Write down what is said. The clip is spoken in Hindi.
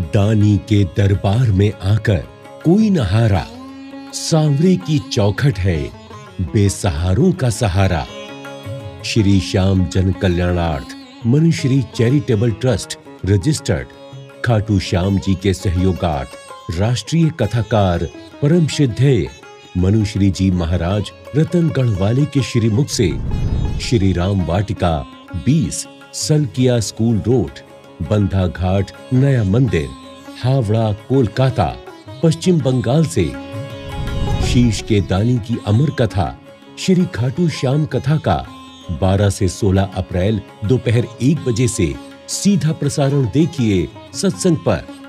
दानी के दरबार में आकर कोई न हारा, सांवरे की चौखट है बेसहारों का सहारा। श्री श्याम जन कल्याणार्थ Manushri charitable trust registered, Khatu Shyam ji के सहयोगार्थ राष्ट्रीय कथाकार परम श्रद्धेय मनुश्री जी महाराज रतनगढ़ वाले के श्रीमुख से श्री राम वाटिका 20 सलकिया स्कूल रोड, बंधा घाट, नया मंदिर, हावड़ा, कोलकाता, पश्चिम बंगाल से शीश के दानी की अमर कथा श्री खाटू श्याम कथा का 12 से 16 अप्रैल दोपहर 1 बजे से सीधा प्रसारण देखिए सत्संग पर।